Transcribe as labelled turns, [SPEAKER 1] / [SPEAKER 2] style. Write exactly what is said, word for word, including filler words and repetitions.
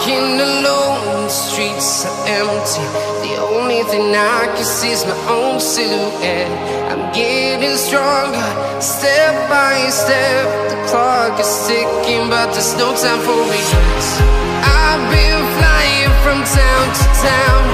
[SPEAKER 1] walking alone, the streets are empty. The only thing I can see is my own silhouette. I'm getting stronger, step by step. The clock is ticking, but there's no time for regrets. I've been flying from town to town,